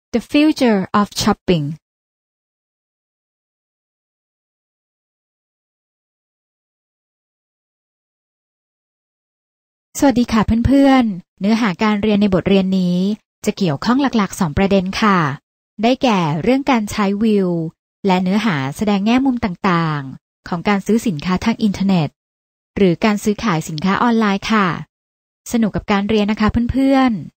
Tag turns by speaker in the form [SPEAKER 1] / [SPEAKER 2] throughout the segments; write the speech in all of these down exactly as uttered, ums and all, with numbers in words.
[SPEAKER 1] The future of shopping สวัสดีค่ะเพื่อนๆเนื้อหาการเรียนในบทเรียนนี้จะเกี่ยวข้องหลักๆสองประเด็นค่ะได้แก่เรื่องการใช้วิวและเนื้อหาแสดงแง่มุมต่างๆของการซื้อสินค้าทางอินเทอร์เน็ตหรือการซื้อขายสินค้าออนไลน์ค่ะสนุกกับการเรียนนะคะเพื่อนๆ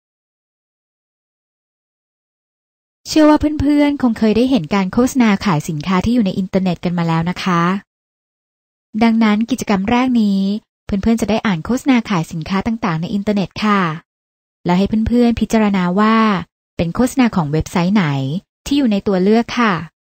[SPEAKER 1] เชื่อว่าเพื่อนๆคงเคยได้เห็นการโฆษณาขายสินค้าที่อยู่ในอินเทอร์เน็ตกันมาแล้วนะคะดังนั้นกิจกรรมแรกนี้เพื่อนๆจะได้อ่านโฆษณาขายสินค้าต่างๆในอินเทอร์เน็ตค่ะแล้วให้เพื่อนๆพิจารณาว่าเป็นโฆษณาของเว็บไซต์ไหนที่อยู่ในตัวเลือกค่ะ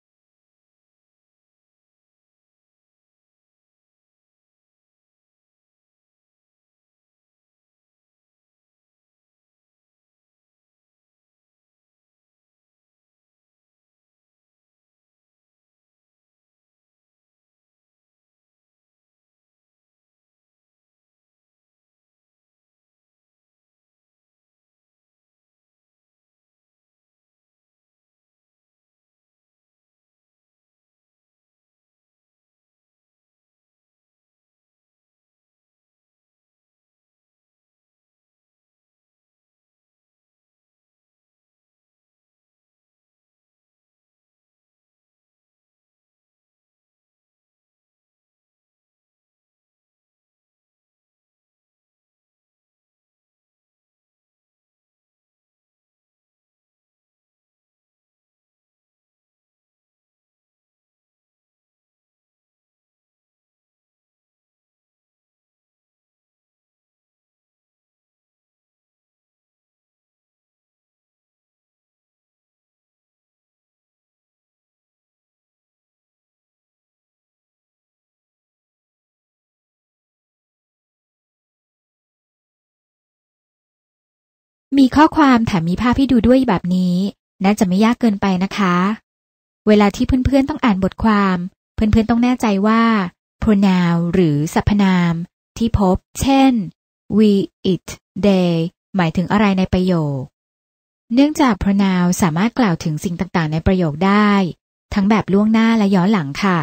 [SPEAKER 1] มีข้อความแถมมีภาพให้ดูด้วยแบบนี้น่าจะไม่ยากเกินไปนะคะเวลาที่เพื่อนๆต้องอ่านบทความเพื่อนๆต้องแน่ใจว่า pronoun หรือสรรพนามที่พบเช่น we it they หมายถึงอะไรในประโยคเนื่องจาก pronoun สามารถกล่าวถึงสิ่งต่างๆในประโยคได้ทั้งแบบล่วงหน้าและย้อนหลังค่ะ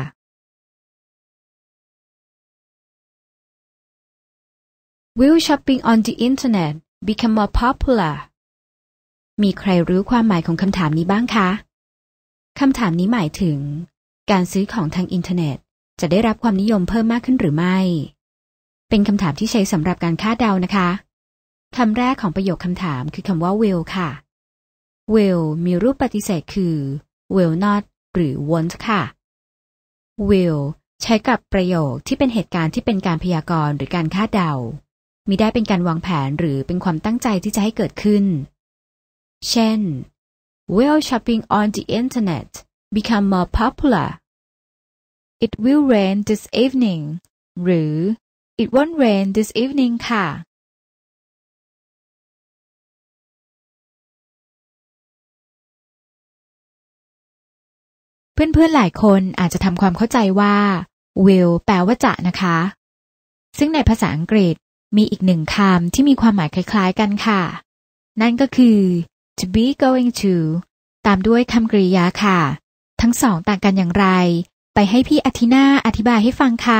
[SPEAKER 1] Will shopping on the internet become more popular มีใครรู้ความหมายของคำถามนี้บ้างคะคำถามนี้หมายถึงการซื้อของทางอินเทอร์เน็ตจะได้รับความนิยมเพิ่มมากขึ้นหรือไม่เป็นคำถามที่ใช้สำหรับการคาดเดานะคะคำแรกของประโยคคำถามคือคำว่า will ค่ะ will มีรูปปฏิเสธคือ will not หรือ won't ค่ะ will ใช้กับประโยคที่เป็นเหตุการณ์ที่เป็นการพยากรณ์หรือการคาดเดามิได้เป็นการวางแผนหรือเป็นความตั้งใจที่จะให้เกิดขึ้นเช่น Will shopping on the internet become more popular? It will rain this evening หรือ It won't rain this evening ค่ะเพื่อนๆหลายคนอาจจะทำความเข้าใจว่า will แปลว่าจะนะคะซึ่งในภาษาอังกฤษมีอีกหนึ่งคำที่มีความหมายคล้ายๆกันค่ะนั่นก็คือ to be going to ตามด้วยคำกริยาค่ะทั้งสองต่างกันอย่างไรไปให้พี่อาทินาอธิบายให้ฟังค่ะ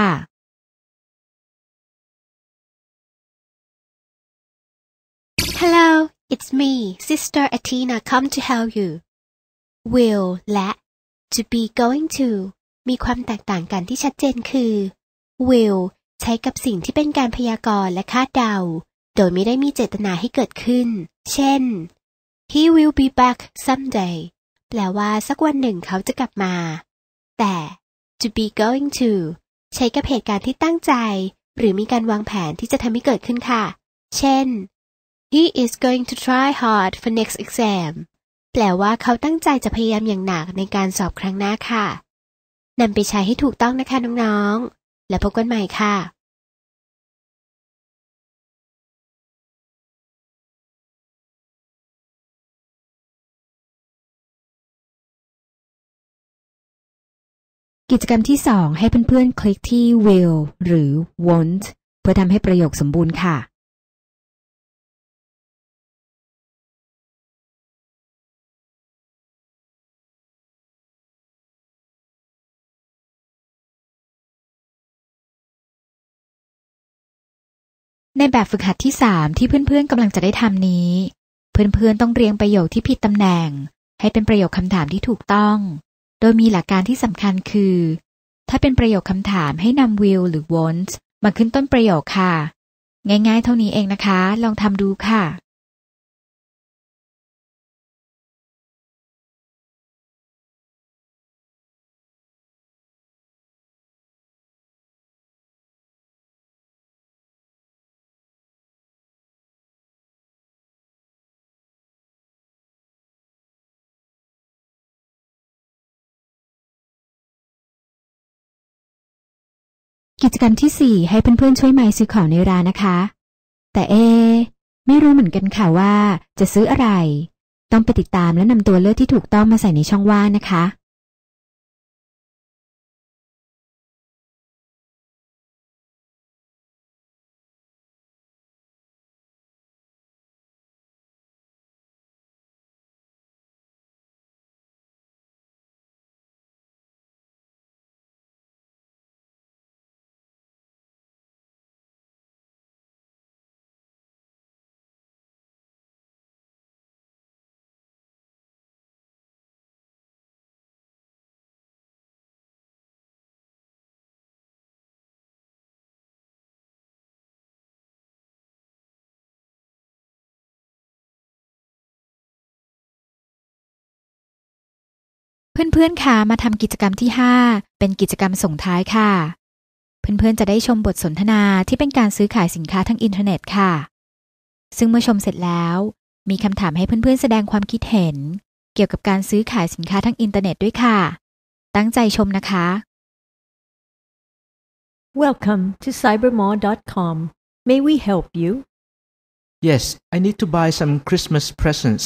[SPEAKER 2] Hello it's me sister Athena come to help you will และ to be going to มีความแตกต่างกันที่ชัดเจนคือ willใช้กับสิ่งที่เป็นการพยากรณ์และคาดเดาโดยไม่ได้มีเจตนาให้เกิดขึ้นเช่น He will be back someday แปลว่าสักวันหนึ่งเขาจะกลับมาแต่ to be going to ใช้กับเหตุการณ์ที่ตั้งใจหรือมีการวางแผนที่จะทำให้เกิดขึ้นค่ะเช่น He is going to try hard for next exam แปลว่าเขาตั้งใจจะพยายามอย่างหนักในการสอบครั้งหน้าค่ะนำไปใช้ให้ถูกต้องนะคะน้องๆและพบกันใหม่ค่ะ
[SPEAKER 1] กิจกรรมที่สองให้เพื่อนๆคลิกที่ will หรือ won't เพื่อทำให้ประโยคสมบูรณ์ค่ะในแบบฝึกหัดที่สามที่เพื่อนๆกำลังจะได้ทำนี้เพื่อนๆต้องเรียงประโยคที่ผิดตำแหน่งให้เป็นประโยคคำถามที่ถูกต้องโดยมีหลักการที่สำคัญคือถ้าเป็นประโยคคำถามให้นำ will หรือ want มาขึ้นต้นประโยคค่ะง่ายๆเท่านี้เองนะคะลองทำดูค่ะกิจกรรมที่สี่ให้เพื่อนๆช่วยไมค์ซื้อของในร้านนะคะแต่เอไม่รู้เหมือนกันค่ะว่าจะซื้ออะไรต้องไปติดตามและนำตัวเลือกที่ถูกต้องมาใส่ในช่องว่างนะคะเพื่อนๆคะมาทำกิจกรรมที่ห้าเป็นกิจกรรมส่งท้ายค่ะเพื่อนๆจะได้ชมบทสนทนาที่เป็นการซื้อขายสินค้าทางอินเทอร์เน็ตค่ะซึ่งเมื่อชมเสร็จแล้วมีคำถามให้เพื่อนๆแสดงความคิดเห็นเกี่ยวกับการซื้อขายสินค้าทางอินเทอร์เน็ตด้วยค่ะตั้งใจชมนะคะ
[SPEAKER 3] Welcome to cybermall dot com. May we help you?
[SPEAKER 4] Yes, I need to buy some Christmas presents.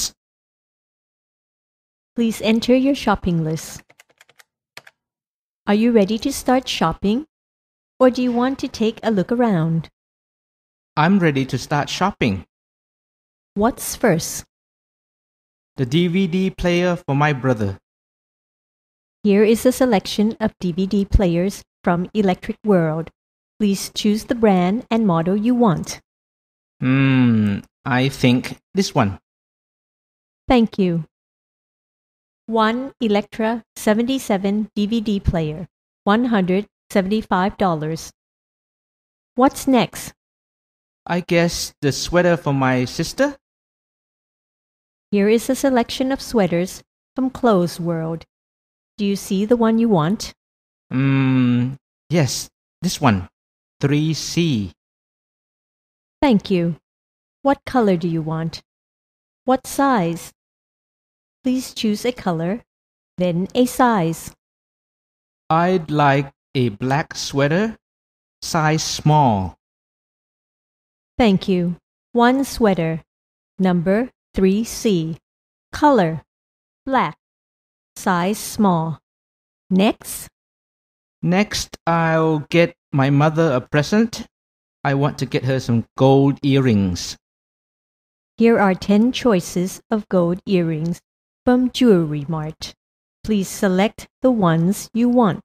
[SPEAKER 3] Please enter your shopping list. Are you ready to start shopping? Or do you want to take a look around?
[SPEAKER 4] I'm ready to start shopping.
[SPEAKER 3] What's first?
[SPEAKER 4] The D V D player for my brother.
[SPEAKER 3] Here is a selection of D V D players from Electric World. Please choose the brand and model you want.
[SPEAKER 4] Hmm, I think this one.
[SPEAKER 3] Thank you. One Electra seventy-seven D V D player, one hundred seventy-five dollars. What's next?
[SPEAKER 4] I guess the sweater for my sister?
[SPEAKER 3] Here is a selection of sweaters from Clothes World. Do you see the one you want?
[SPEAKER 4] Hmm, yes, this one. three C.
[SPEAKER 3] Thank you. What color do you want? What size? Please choose a color, then a size.
[SPEAKER 4] I'd like a black sweater, size small.
[SPEAKER 3] Thank you. One sweater, number three C. Color, black, size small. Next?
[SPEAKER 4] Next, I'll get my mother a present. I want to get her some gold earrings.
[SPEAKER 3] Here are ten choices of gold earrings from Jewelry Mart. Please select the ones you want.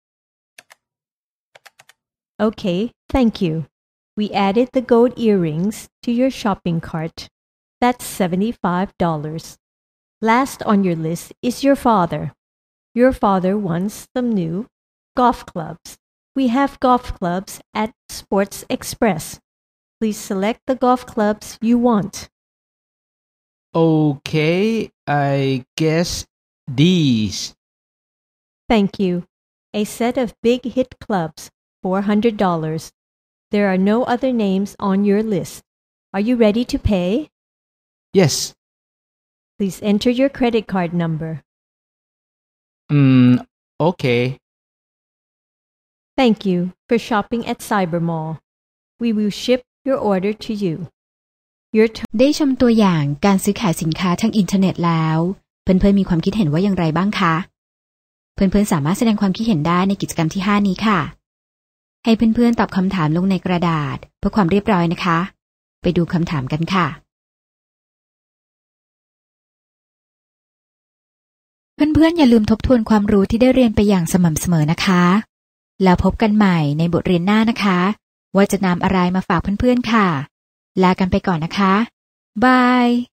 [SPEAKER 3] Okay, thank you. We added the gold earrings to your shopping cart. That's seventy-five dollars. Last on your list is your father. Your father wants some new golf clubs. We have golf clubs at Sports Express. Please select the golf clubs you want.
[SPEAKER 4] Okay, I guess these.
[SPEAKER 3] Thank you. A set of big hit clubs, four hundred dollars. There are no other names on your list. Are you ready to pay?
[SPEAKER 4] Yes.
[SPEAKER 3] Please enter your credit card number.
[SPEAKER 4] Hmm, okay.
[SPEAKER 3] Thank you for shopping at Cybermall. We will ship your order to you. Your t-
[SPEAKER 1] ได้ชมตัวอย่างการซื้อขายสินค้าทางอินเทอร์เน็ตแล้วเพื่อนๆมีความคิดเห็นว่าอย่างไรบ้างคะเพื่อนๆสามารถแสดงความคิดเห็นได้ในกิจกรรมที่ห้านี้ค่ะให้เพื่อนๆตอบคำถามลงในกระดาษเพื่อความเรียบร้อยนะคะไปดูคำถามกันค่ะเพื่อนๆอย่าลืมทบทวนความรู้ที่ได้เรียนไปอย่างสม่ำเสมอนะคะแล้วพบกันใหม่ในบทเรียนหน้านะคะว่าจะนำอะไรมาฝากเพื่อนๆค่ะลากันไปก่อนนะคะบาย